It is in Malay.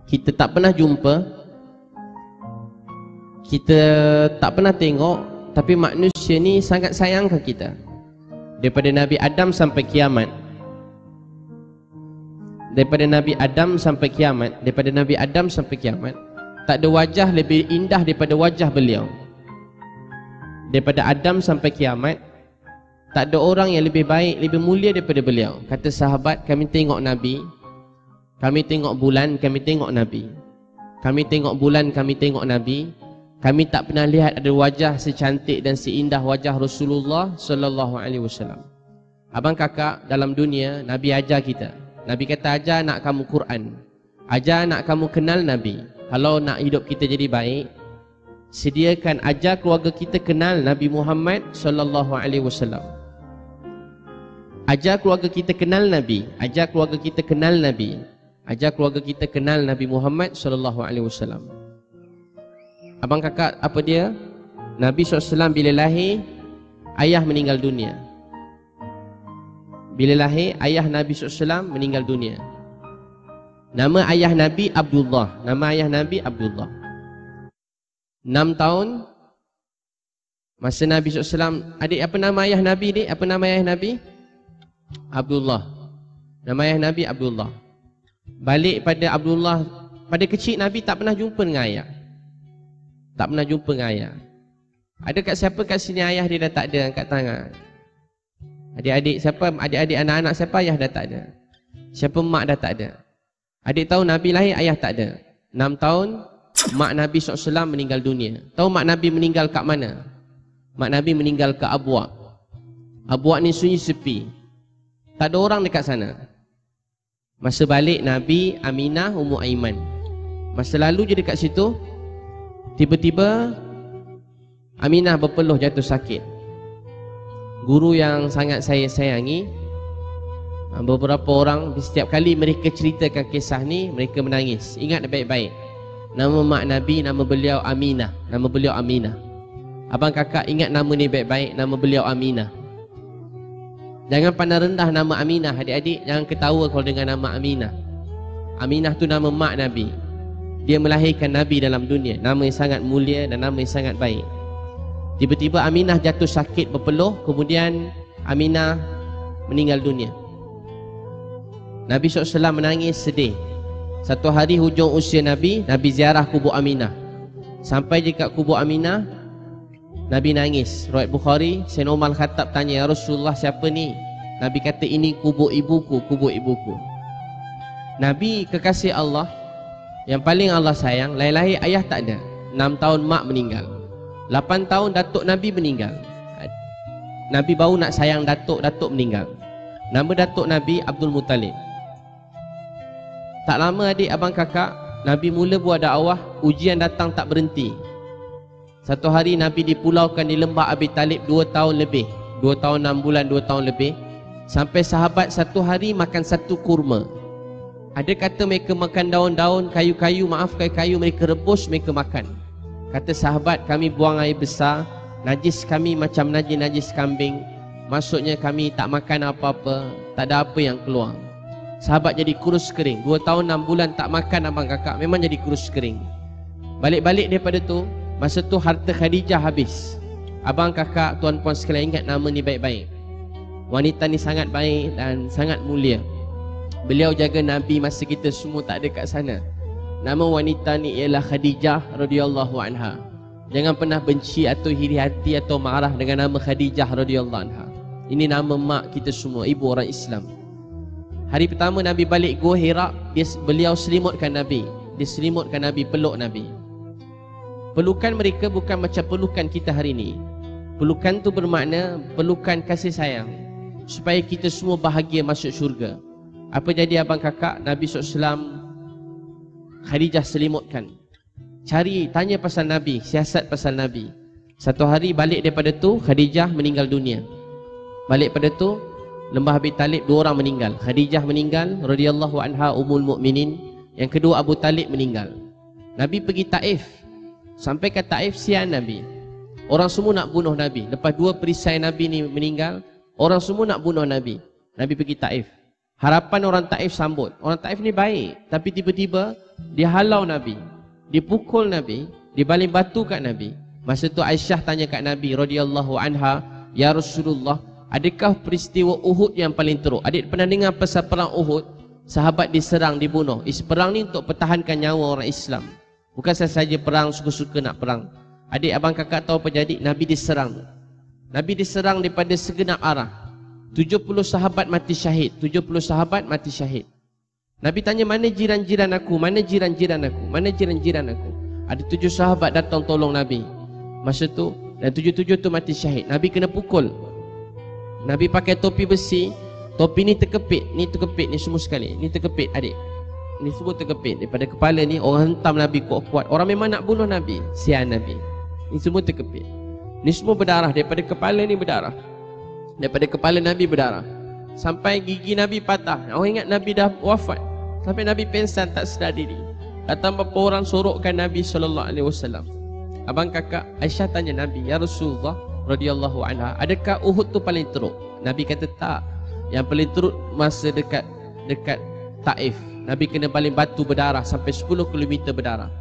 kita tak pernah jumpa, kita tak pernah tengok, tapi manusia ni sangat sayangkan kita. Daripada Nabi Adam sampai kiamat, daripada Nabi Adam sampai kiamat, daripada Nabi Adam sampai kiamat, tak ada wajah lebih indah daripada wajah beliau. Daripada Adam sampai kiamat, tak ada orang yang lebih baik, lebih mulia daripada beliau. Kata sahabat, kami tengok Nabi, kami tengok bulan, kami tengok Nabi. Kami tengok bulan, kami tengok Nabi. Kami tak pernah lihat ada wajah secantik dan seindah wajah Rasulullah sallallahu alaihi wasallam. Abang kakak, dalam dunia Nabi ajar kita. Nabi kata ajar anak kamu Quran, ajar anak kamu kenal Nabi. Kalau nak hidup kita jadi baik, sediakan ajar keluarga kita kenal Nabi Muhammad sallallahu alaihi wasallam. Ajar keluarga kita kenal Nabi, ajar keluarga kita kenal Nabi, ajar keluarga kita kenal Nabi Muhammad sallallahu alaihi wasallam. Abang kakak, apa dia? Nabi SAW bila lahir, ayah meninggal dunia. Bila lahir, ayah Nabi SAW meninggal dunia. Nama ayah Nabi Abdullah. Nama ayah Nabi Abdullah. 6 tahun masa Nabi SAW. Adik, apa nama ayah Nabi, dik? Apa nama ayah Nabi? Abdullah. Nama ayah Nabi Abdullah. Balik pada Abdullah, pada kecil Nabi tak pernah jumpa dengan ayah. Tak pernah jumpa dengan ayah. Ada kat siapa kat sini ayah dia dah tak ada angkat tangan? Adik-adik siapa? Adik-adik anak-anak siapa ayah dah tak ada? Siapa mak dah tak ada? Adik tahu Nabi lahir ayah tak ada. 6 tahun mak Nabi SAW meninggal dunia. Tahu mak Nabi meninggal kat mana? Mak Nabi meninggal kat Abuak. Abuak ni sunyi sepi, tak ada orang dekat sana. Masa balik Nabi, Aminah, Ummu Aiman. Masa lalu je dekat situ, tiba-tiba Aminah berpeluh jatuh sakit. Guru yang sangat saya sayangi, beberapa orang setiap kali mereka ceritakan kisah ni, mereka menangis. Ingat baik-baik, nama mak Nabi, nama beliau Aminah. Nama beliau Aminah. Abang kakak ingat nama ni baik-baik, nama beliau Aminah. Jangan pandang rendah nama Aminah. Adik-adik jangan ketawa kalau dengar nama Aminah. Aminah tu nama mak Nabi. Dia melahirkan Nabi dalam dunia. Nama yang sangat mulia dan nama yang sangat baik. Tiba-tiba Aminah jatuh sakit berpeluh, kemudian Aminah meninggal dunia. Nabi SAW menangis sedih. Satu hari hujung usia Nabi, Nabi ziarah kubur Aminah. Sampai dekat kubur Aminah, Nabi nangis. Riwayat Bukhari, Sayyidina Umar Khattab tanya, ya Rasulullah, siapa ni? Nabi kata, ini kubur ibuku, kubur ibuku. Nabi kekasih Allah, yang paling Allah sayang, lahir-lahir ayah tak ada. 6 tahun mak meninggal. 8 tahun datuk Nabi meninggal. Nabi baru nak sayang datuk, datuk meninggal. Nama datuk Nabi Abdul Muttalib. Tak lama adik, abang kakak, Nabi mula buat dakwah, ujian datang tak berhenti. Satu hari Nabi dipulaukan di lembah Abi Talib 2 tahun lebih. 2 tahun 6 bulan, 2 tahun lebih. Sampai sahabat satu hari makan satu kurma. Ada kata mereka makan daun-daun, kayu-kayu, maaf kayu-kayu, mereka rebus, mereka makan. Kata sahabat, kami buang air besar, najis kami macam najis kambing. Maksudnya kami tak makan apa-apa, tak ada apa yang keluar. Sahabat jadi kurus kering. 2 tahun 6 bulan tak makan abang kakak, memang jadi kurus kering. Balik-balik daripada tu, masa tu harta Khadijah habis. Abang kakak, tuan-puan sekalian, ingat nama ni baik-baik. Wanita ni sangat baik dan sangat mulia. Beliau jaga Nabi masa kita semua tak ada kat sana. Nama wanita ni ialah Khadijah radhiyallahu anha. Jangan pernah benci atau iri hati atau marah dengan nama Khadijah radhiyallahu anha. Ini nama mak kita semua, ibu orang Islam. Hari pertama Nabi balik Gua Hira, beliau selimutkan Nabi. Dia selimutkan Nabi, peluk Nabi. Pelukan mereka bukan macam pelukan kita hari ini. Pelukan tu bermakna pelukan kasih sayang, supaya kita semua bahagia masuk syurga. Apa jadi abang kakak? Nabi SAW Khadijah selimutkan. Cari, tanya pasal Nabi, siasat pasal Nabi. Satu hari balik daripada tu, Khadijah meninggal dunia. Balik pada tu, lembah Abi Talib 2 orang meninggal. Khadijah meninggal radhiyallahu anha, Ummul Mukminin. Yang kedua Abu Talib meninggal. Nabi pergi Taif. Sampai ke Taif, sian Nabi. Orang semua nak bunuh Nabi. Lepas 2 perisai Nabi ni meninggal, orang semua nak bunuh Nabi. Nabi pergi Taif. Harapan orang Taif sambut. Orang Taif ni baik, tapi tiba-tiba dia halau Nabi, dipukul Nabi, dibaling batu kat Nabi. Masa tu Aisyah tanya kat Nabi radhiyallahu anha, "Ya Rasulullah, adakah peristiwa Uhud yang paling teruk? Adik pernah dengar pasal perang Uhud? Sahabat diserang, dibunuh. Perang ni untuk pertahankan nyawa orang Islam. Bukan sahaja perang suka-suka nak perang. Adik abang kakak tahu apa jadi? Nabi diserang. Nabi diserang daripada segenap arah. 70 sahabat mati syahid. 70 sahabat mati syahid. Nabi tanya, mana jiran-jiran aku? Mana jiran-jiran aku? Mana jiran-jiran aku? Ada 7 sahabat datang tolong Nabi masa tu, dan 7 tu mati syahid. Nabi kena pukul. Nabi pakai topi besi. Topi ni terkepit, ni semua sekali. Ni terkepit adik. Ni semua terkepit. Daripada kepala ni orang hentam Nabi kuat-kuat. Orang memang nak bunuh Nabi, sian Nabi. Ni semua terkepit. Ni semua berdarah. Daripada kepala ni berdarah. Daripada kepala Nabi berdarah. Sampai gigi Nabi patah. Orang ingat Nabi dah wafat. Sampai Nabi pensan, tak sedar diri. Datang beberapa orang sorokkan Nabi SAW. Abang kakak Aisyah tanya Nabi, "Ya Rasulullah radhiyallahu anha, adakah Uhud tu paling teruk?" Nabi kata tak. Yang paling teruk masa dekat Taif. Nabi kena baling batu berdarah sampai 10 km berdarah.